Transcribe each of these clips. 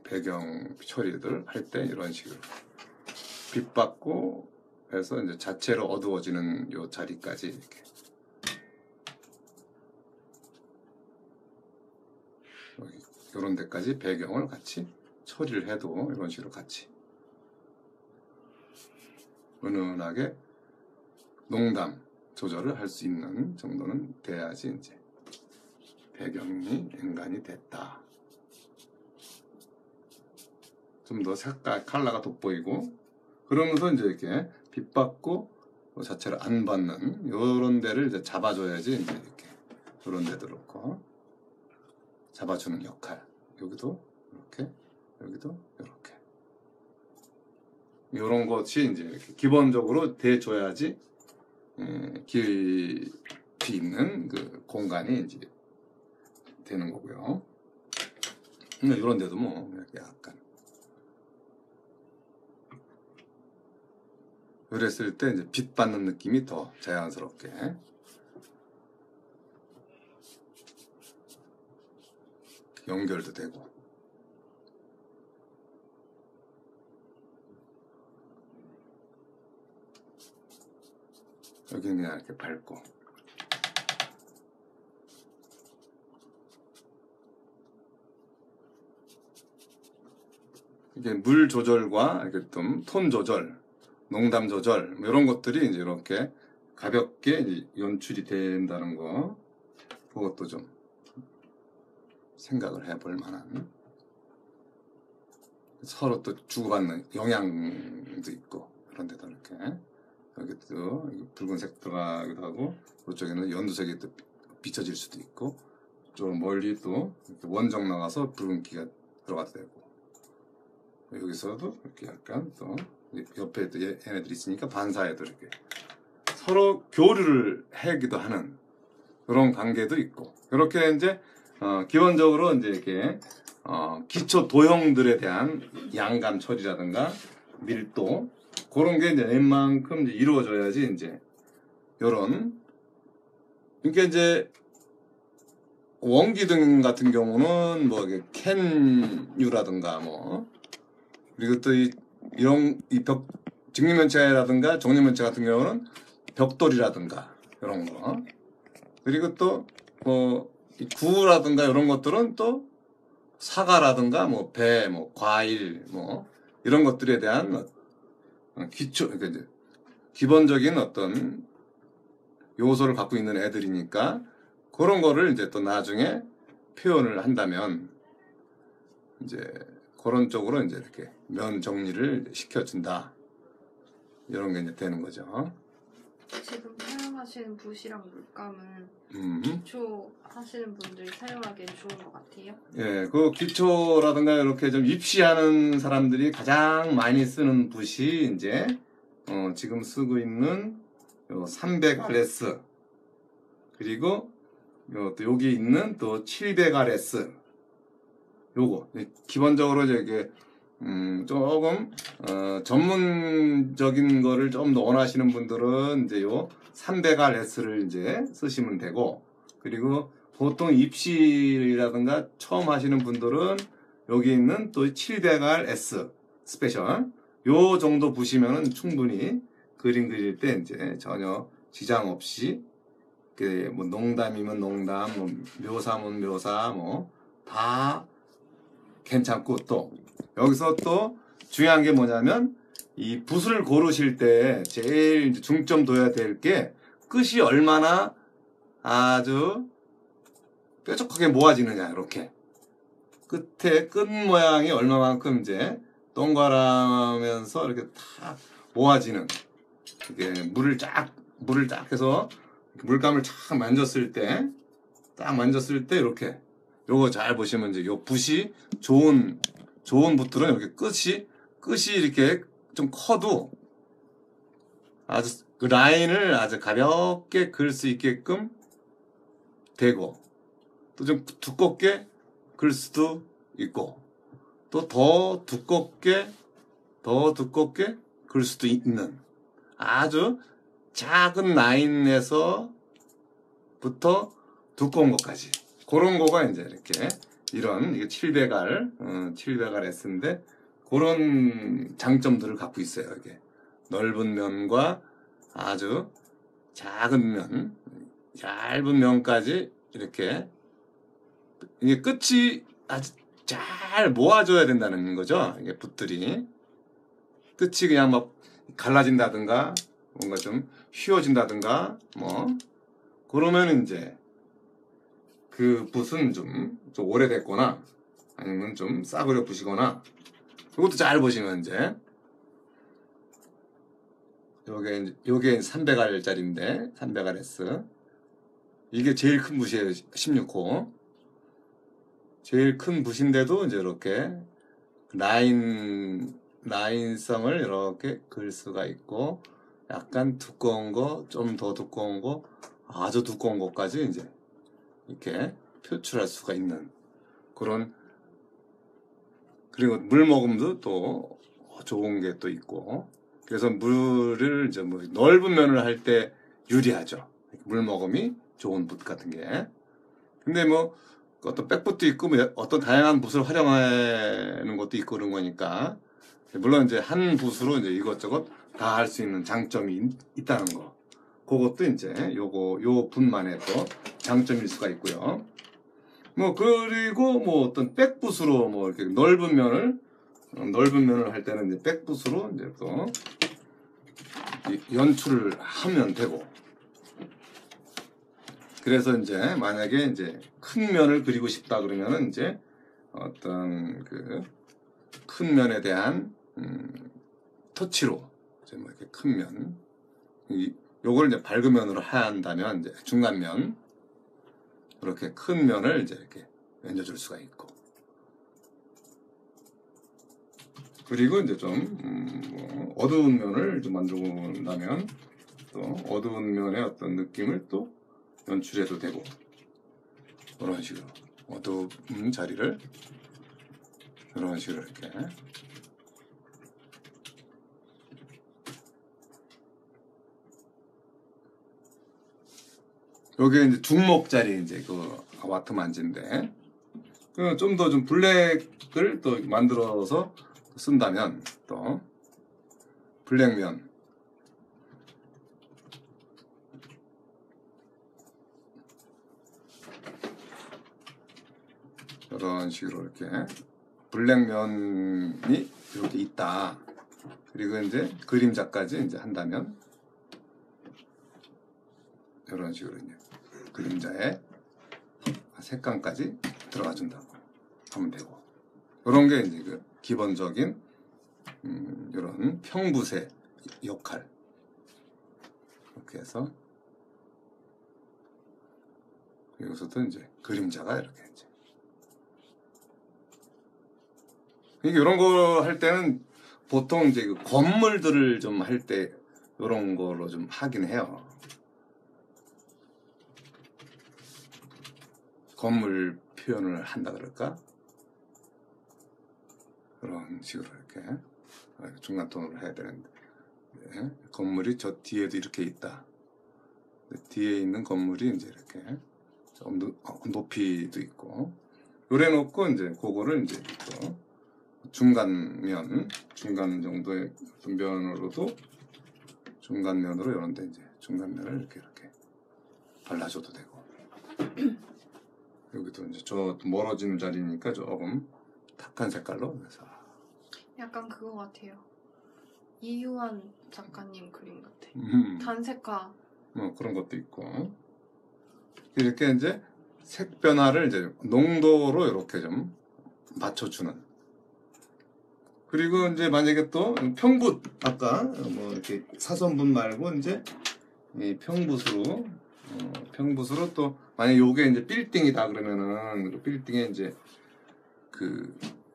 배경 처리들 할 때 이런 식으로 빛 받고 해서 이제 자체로 어두워지는 요 자리까지 이렇게 여기 요런 데까지 배경을 같이 처리를 해도 이런 식으로 같이 은은하게 농담 조절을 할 수 있는 정도는 돼야지 이제 배경이 엔간이 됐다. 좀 더 색깔 컬러가 돋보이고 그러면서 이제 이렇게 빛 받고 자체를 안 받는 요런 데를 이제 잡아줘야지 이제 이렇게 요런 데도 그렇고 잡아주는 역할. 여기도 이렇게 여기도 이렇게 요런 것이 이제 이렇게 기본적으로 돼줘야지 깊이 있는 그 공간이 이제 되는 거고요. 근데 이런 데도 뭐 약간 그랬을 때 이제 빛 받는 느낌이 더 자연스럽게 연결도 되고 여기는 그냥 이렇게 밝고 이게 물 조절과 이렇게 좀 톤 조절, 농담 조절 이런 것들이 이제 이렇게 가볍게 연출이 된다는 거 그것도 좀 생각을 해볼 만한 서로 또 주고받는 영향도 있고 그런 데도 이렇게 여기도 붉은색 들어가기도 하고 이쪽에는 연두색이 또 비춰질 수도 있고 좀 멀리 또 이렇게 원정 나가서 붉은기가 들어가도 되고 여기서도 이렇게 약간 또 옆에 또 얘네들이 있으니까 반사에도 이렇게 서로 교류를 하기도 하는 그런 관계도 있고 이렇게 이제 기본적으로 이제 이렇게 기초 도형들에 대한 양감 처리라든가 밀도 그런 게 이제 웬만큼 이제 이루어져야지 이제 요런 그러니까 이제 원기둥 같은 경우는 뭐 캔유라든가 뭐 그리고 또 이런 벽 직립면체라든가 정립면체 같은 경우는 벽돌이라든가 이런 거 그리고 또 뭐 구라든가 이런 것들은 또 사과라든가 뭐 배, 뭐 과일 뭐 이런 것들에 대한 기초 그러니까 기본적인 어떤 요소를 갖고 있는 애들이니까 그런 거를 이제 또 나중에 표현을 한다면 이제 그런 쪽으로 이제 이렇게 면 정리를 시켜준다 이런 게 이제 되는 거죠. 지금 사용하시는 붓이랑 물감은 기초 하시는 분들이 사용하기엔 좋은 것 같아요. 예, 그 기초라든가 이렇게 좀 입시하는 사람들이 가장 많이 쓰는 붓이 이제 지금 쓰고 있는 300RS 그리고 또 여기 있는 또 700RS 요거 기본적으로 이게 조금 전문적인 거를 좀 더 원하시는 분들은 이제 요 300RS를 이제 쓰시면 되고 그리고 보통 입시라든가 처음 하시는 분들은 여기 있는 또 700RS 스페셜 요 정도 보시면은 충분히 그림 그릴 때 이제 전혀 지장 없이 뭐 농담이면 농담, 뭐 묘사면 묘사 뭐 다 괜찮고 또 여기서 또 중요한 게 뭐냐면 이 붓을 고르실 때 제일 이제 중점 둬야 될 게 끝이 얼마나 아주 뾰족하게 모아지느냐 이렇게 끝에 끝 모양이 얼마만큼 이제 동그라면서 이렇게 탁 모아지는 이게 물을 쫙 해서 물감을 쫙 만졌을 때 이렇게 요거 잘 보시면 이제 요 붓이 좋은 붓들은 이렇게 끝이 이렇게 좀 커도 아주 그 라인을 아주 가볍게 그을 수 있게끔 되고 또 좀 두껍게 그을 수도 있고 또 더 두껍게 그을 수도 있는 아주 작은 라인에서부터 두꺼운 것까지 그런 거가 이제 이렇게 이런 이게 700R S인데 그런 장점들을 갖고 있어요. 이게 넓은 면과 아주 작은 면, 얇은 면까지 이렇게 이게 끝이 아주 잘 모아줘야 된다는 거죠. 이게 붓들이 끝이 그냥 막 갈라진다든가 뭔가 좀 휘어진다든가 뭐 그러면 이제 그 붓은 좀 오래됐거나 아니면 좀 싸구려 붓이거나 이것도 잘 보시면 이제 요게 300R짜리인데 300RS 이게 제일 큰 붓이에요. 16호 제일 큰 붓인데도 이제 이렇게 라인성을 이렇게 그을 수가 있고 약간 두꺼운 거, 좀 더 두꺼운 거, 아주 두꺼운 것까지 이제 이렇게 표출할 수가 있는 그런 그리고 물 먹음도 또 좋은 게 또 있고 그래서 물을 이제 뭐 넓은 면을 할 때 유리하죠. 물 먹음이 좋은 붓 같은 게. 근데 뭐 어떤 백붓도 있고 뭐 어떤 다양한 붓을 활용하는 것도 있고 그런 거니까 물론 이제 한 붓으로 이제 이것저것 다 할 수 있는 장점이 있다는 거. 그것도 이제 요 붓만의 또 장점일 수가 있고요. 뭐 그리고 뭐 어떤 백붓으로 뭐 이렇게 넓은 면을 할 때는 이제 백붓으로 이제 또 연출을 하면 되고. 그래서 이제 만약에 이제 큰 면을 그리고 싶다 그러면은 이제 어떤 그 큰 면에 대한 터치로 이제 뭐 이렇게 큰 면 요걸 이제 밝은 면으로 한다면 이제 중간면 이렇게 큰 면을 이제 이렇게 얹어줄 수가 있고 그리고 이제 좀 뭐 어두운 면을 좀 만들고 나면 또 어두운 면의 어떤 느낌을 또 연출해도 되고 이런 식으로 어두운 자리를 이런 식으로 이렇게 여기 이제 중목자리 이제 그 와트만지인데 좀 더 좀 블랙을 또 만들어서 쓴다면 또 블랙면 이런 식으로 이렇게 블랙면이 이렇게 있다. 그리고 이제 그림자까지 이제 한다면 이런 식으로 이제 그림자에 색감까지 들어가 준다고 하면 되고 이런 게 이제 그 기본적인 이런 평붓의 역할 이렇게 해서 여기서도 이제 그림자가 이렇게 이제 이게 이런 거 할 때는 보통 이제 그 건물들을 좀 할 때 이런 거로 좀 하긴 해요. 건물 표현을 한다 그럴까? 그런 식으로 이렇게 중간톤으로 해야 되는데 네. 건물이 저 뒤에도 이렇게 있다. 뒤에 있는 건물이 이제 이렇게 좀 높이도 있고 요래 놓고 이제 그거를 이제 또 중간 정도의 면으로도 중간면으로 이런데 이제 중간면을 이렇게 발라줘도 되고 여기도 이제 저 멀어지는 자리니까 조금 탁한 색깔로 그래서 약간 그거 같아요. 이유한 작가님 그림 같아. 단색화. 뭐 그런 것도 있고 이렇게 이제 색 변화를 이제 농도로 이렇게 좀 맞춰주는. 그리고 이제 만약에 또 평붓 아까 뭐 이렇게 사선붓 말고 이제 이 평붓으로 또 만약 요게 이제 빌딩이다 그러면은 그 빌딩에 이제 그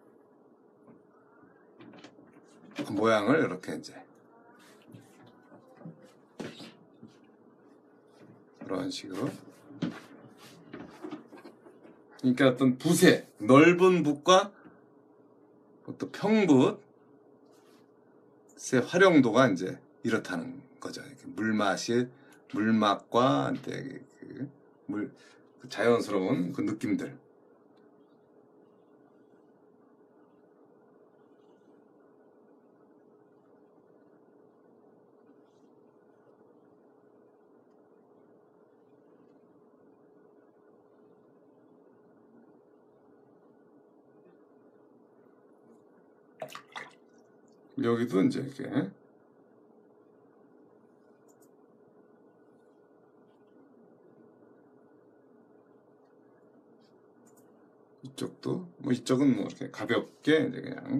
모양을 이렇게 이제 그런 식으로 그러니까 어떤 붓의 넓은 붓과 또 평붓의 활용도가 이제 이렇다는 거죠. 물맛과 그 자연스러운 그 느낌들 여기도 이제 이렇게 이쪽도 뭐 이쪽은 뭐 이렇게 가볍게 이제 그냥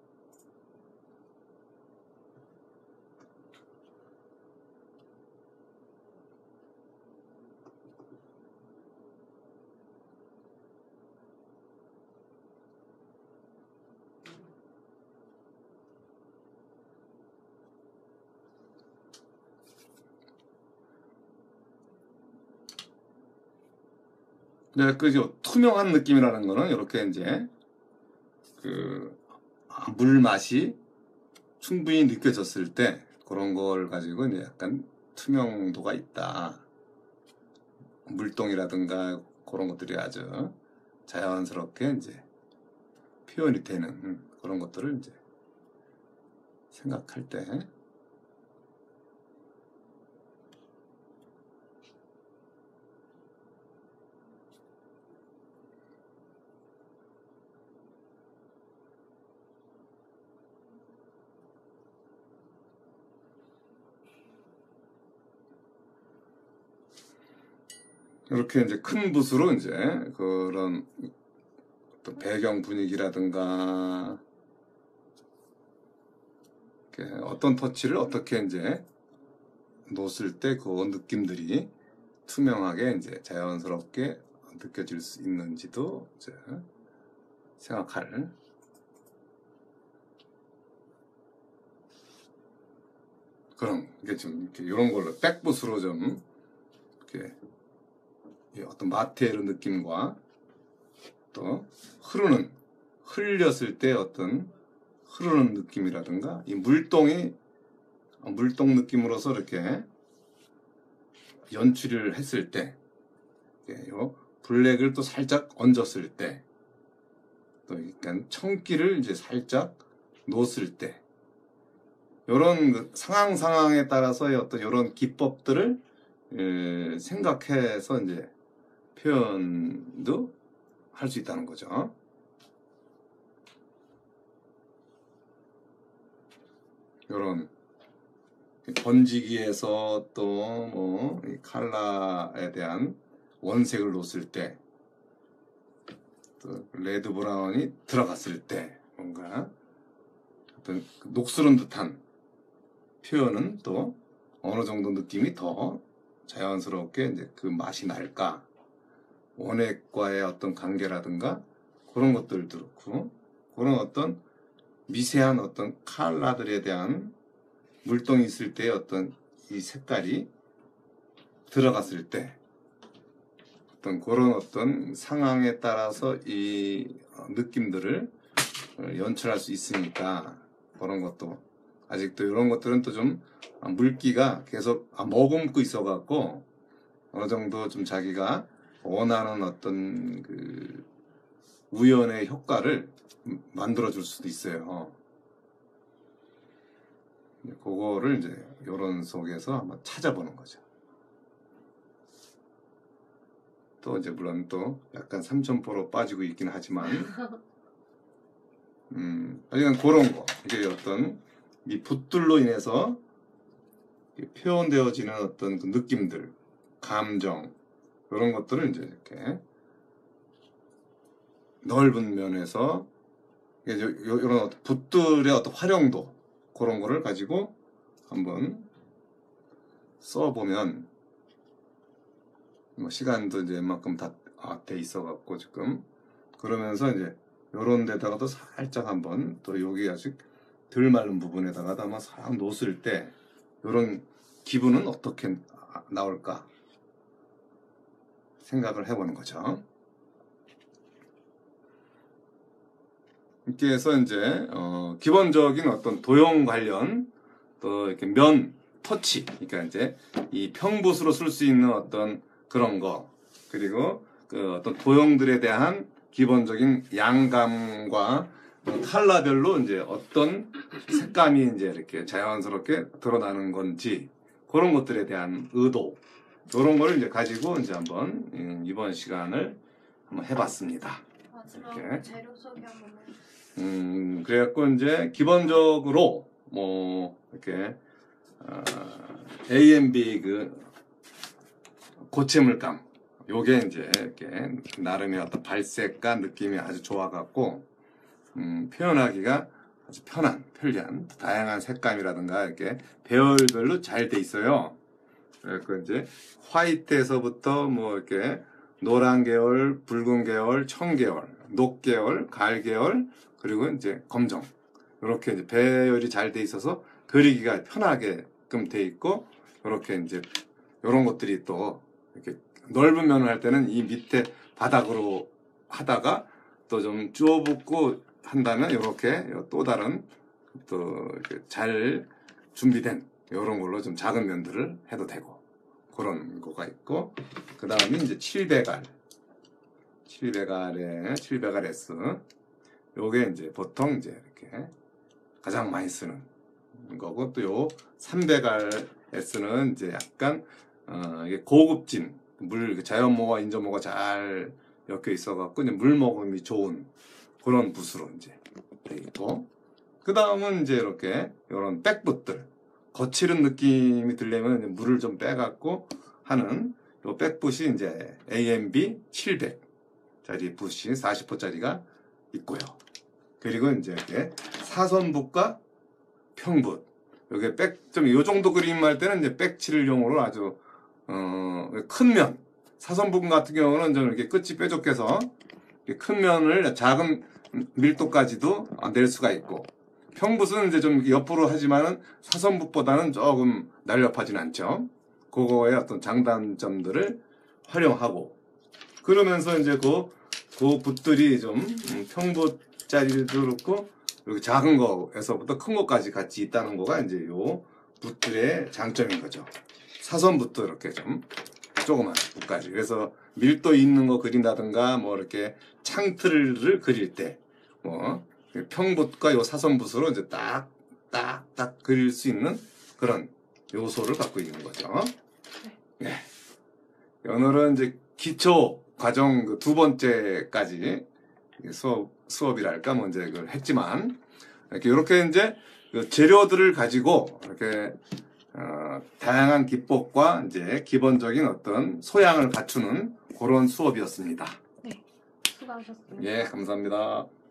네, 그죠. 투명한 느낌이라는 거는 이렇게 이제 물 맛이 충분히 느껴졌을 때 그런 걸 가지고 이제 약간 투명도가 있다. 물동이라든가 그런 것들이 아주 자연스럽게 이제 표현이 되는 그런 것들을 이제 생각할 때 이렇게 이제 큰 붓으로 이제 그런 또 배경 분위기라든가 어떤 터치를 어떻게 이제 놓았을 때 그 느낌들이 투명하게 이제 자연스럽게 느껴질 수 있는지도 이제 생각할 그런 게 좀 이렇게 이런 걸로 백붓으로 좀 이렇게 어떤 마테르 느낌과 또 흘렸을 때 어떤 흐르는 느낌이라든가 이 물동 느낌으로서 이렇게 연출을 했을 때 요 블랙을 또 살짝 얹었을 때 또 약간 청기를 이제 살짝 놓았을 때 이런 상황에 따라서의 어떤 이런 기법들을 생각해서 이제 표현도 할 수 있다는 거죠. 이런 번지기에서 또 뭐 컬러에 대한 원색을 놓았을 때, 또 레드 브라운이 들어갔을 때 뭔가 어떤 녹슬은 듯한 표현은 또 어느 정도 느낌이 더 자연스럽게 이제 그 맛이 날까? 원액과의 어떤 관계라든가 그런 것들도 그렇고 그런 어떤 미세한 어떤 컬러들에 대한 물동이 있을 때 어떤 이 색깔이 들어갔을 때 어떤 그런 어떤 상황에 따라서 이 느낌들을 연출할 수 있으니까 그런 것도 아직도 이런 것들은 또 좀 물기가 계속 머금고 있어 갖고 어느 정도 좀 자기가 원하는 어떤 그 우연의 효과를 만들어 줄 수도 있어요. 그거를 이제 이런 속에서 한번 찾아보는 거죠. 또 이제 물론 또 약간 삼천포로 빠지고 있긴 하지만 하여간 그런 거 이게 어떤 이 붓들로 인해서 표현되어지는 어떤 그 느낌들, 감정 이런 것들을 이제 이렇게 넓은 면에서 이런 어떤 붓들의 어떤 활용도 그런 거를 가지고 한번 써보면 뭐 시간도 이제 웬만큼 다 돼 있어갖고 지금 그러면서 이제 요런 데다가도 살짝 한번 또 여기 아직 덜 마른 부분에다가도 한번 싹 놓았을 때 요런 기분은 어떻게 나올까 생각을 해보는 거죠. 이렇게 해서 이제 기본적인 어떤 도형 관련 또 이렇게 면 터치 그러니까 이제 이 평붓으로 쓸 수 있는 어떤 그런 거 그리고 그 어떤 도형들에 대한 기본적인 양감과 컬러별로 이제 어떤 색감이 이제 이렇게 자연스럽게 드러나는 건지 그런 것들에 대한 의도 이런 거를 이제 가지고 이제 한번 이번 시간을 한번 해봤습니다. 마지막으로 재료 소개 한번 해주세요. 그래갖고 이제 기본적으로 뭐 이렇게 A&B 그 고체 물감 요게 이제 이렇게 나름의 어떤 발색과 느낌이 아주 좋아갖고 표현하기가 아주 편리한 다양한 색감이라든가 이렇게 배열별로 잘 돼 있어요. 그래서 이제 화이트에서부터 뭐 이렇게 노란 계열, 붉은 계열, 청 계열, 녹 계열, 가을 계열, 그리고 이제 검정 이렇게 이제 배열이 잘 돼 있어서 그리기가 편하게끔 돼 있고 이렇게 이제 이런 것들이 또 이렇게 넓은 면을 할 때는 이 밑에 바닥으로 하다가 또 좀 쭈어붓고 한다면 이렇게 또 다른 또 이렇게 잘 준비된 이런 걸로 좀 작은 면들을 해도 되고 그런 거가 있고 그 다음에 이제 700R 700R S 요게 이제 보통 이제 이렇게 가장 많이 쓰는 거고 또 요 300R S는 이제 약간 이게 고급진 물 자연모와 인조모가 잘 엮여 있어갖고 이제 물 먹음이 좋은 그런 붓으로 이제 돼 있고 그 다음은 이제 이렇게 이런 백붓들 거칠은 느낌이 들려면 이제 물을 좀 빼갖고 하는 요 백붓이 이제 A&B 700짜리 붓이 40호짜리가 있고요. 그리고 이제 이렇게 사선붓과 평붓 요게 요 정도 그림 할 때는 이제 백칠용으로 아주 큰 면 사선붓 같은 경우는 좀 이렇게 끝이 뾰족해서 큰 면을 작은 밀도까지도 낼 수가 있고 평붓은 이제 좀 옆으로 하지만은 사선붓보다는 조금 날렵하진 않죠. 그거의 어떤 장단점들을 활용하고 그러면서 이제 그 붓들이 좀 평붓짜리도 그렇고 여기 작은 거에서부터 큰 거까지 같이 있다는 거가 이제 요 붓들의 장점인 거죠. 사선붓도 이렇게 좀 조그만 붓까지. 그래서 밀도 있는 거 그린다든가 뭐 이렇게 창틀을 그릴 때 뭐 평붓과 요 사선붓으로 이제 딱 그릴 수 있는 그런 요소를 갖고 있는 거죠. 네. 오늘은 이제 기초 과정 그 두 번째까지 수업이랄까 뭐 이제 그걸 했지만 이렇게 이제 그 재료들을 가지고 이렇게 다양한 기법과 이제 기본적인 어떤 소양을 갖추는 그런 수업이었습니다. 네, 수고하셨습니다. 예, 감사합니다.